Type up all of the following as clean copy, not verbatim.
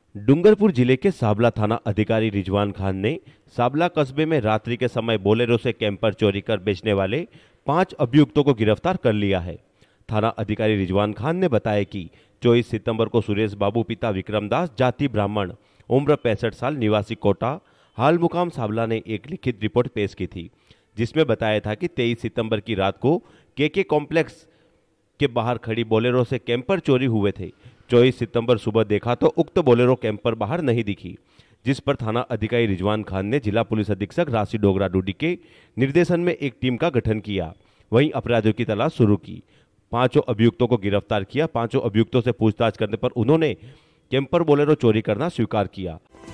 डूंगरपुर जिले के साबला थाना अधिकारी रिजवान खान ने साबला कस्बे में रात्रि के समय बोलेरो से कैंपर चोरी कर बेचने वाले 5 अभियुक्तों को गिरफ्तार कर लिया है। थाना अधिकारी रिजवान खान ने बताया कि 24 सितंबर को सुरेश बाबू पिता विक्रमदास जाति ब्राह्मण उम्र 65 साल निवासी कोटा हाल मुकाम साबला ने एक लिखित रिपोर्ट पेश की थी, जिसमें बताया था कि 23 सितंबर की रात को के कॉम्प्लेक्स के बाहर खड़ी बोलेरो से कैंपर चोरी हुए थे। 24 सितंबर सुबह देखा तो उक्त बोलेरो कैंपर बाहर नहीं दिखी, जिस पर थाना अधिकारी रिजवान खान ने जिला पुलिस अधीक्षक राशि डोगरा डूडी के निर्देशन में एक टीम का गठन किया। वहीं अपराधियों की तलाश शुरू की। 5 अभियुक्तों को गिरफ्तार किया। 5 अभियुक्तों से पूछताछ करने पर उन्होंने कैंपर बोलेरो चोरी करना स्वीकार किया।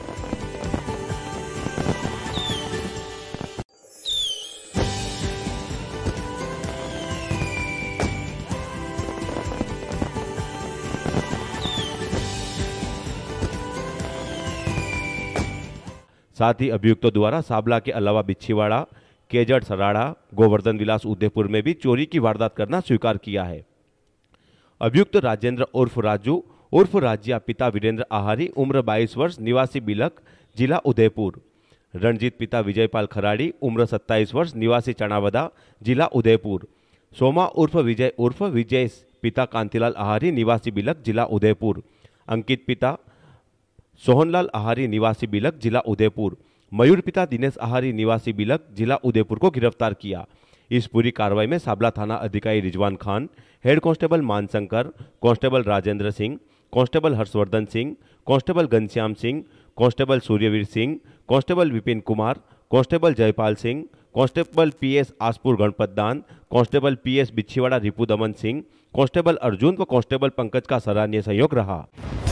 साथ ही अभियुक्तों द्वारा साबला के अलावा बिच्छीवाड़ा, केजड़ सराड़ा, गोवर्धन विलास उदयपुर में भी चोरी की वारदात करना स्वीकार किया है। अभियुक्त राजेंद्र उर्फ राजू उर्फ राज्या पिता वीरेंद्र आहारी उम्र 22 वर्ष निवासी बिलक जिला उदयपुर, रणजीत पिता विजयपाल खराड़ी उम्र 27 वर्ष निवासी चनावदा जिला उदयपुर, सोमा उर्फ विजय पिता कांतिलाल आहारी निवासी बिलक जिला उदयपुर, अंकित पिता सोहनलाल आहारी निवासी बिलक जिला उदयपुर, मयूर पिता दिनेश आहारी निवासी बिलक जिला उदयपुर को गिरफ्तार किया। इस पूरी कार्रवाई में साबला थाना अधिकारी Rizwan Khan, head constable Manshankar, constable Rajendra Singh, constable Harshvardhan Singh, constable Ghanshyam Singh, constable Suryaveer Singh, constable Vipin Kumar, constable Jaipal Singh, constable PS Aspur Ganpat Dan, constable PS बिच्छीवाड़ा रिपु दमन सिंह, कांस्टेबल अर्जुन व कांस्टेबल पंकज का सराहनीय सहयोग रहा।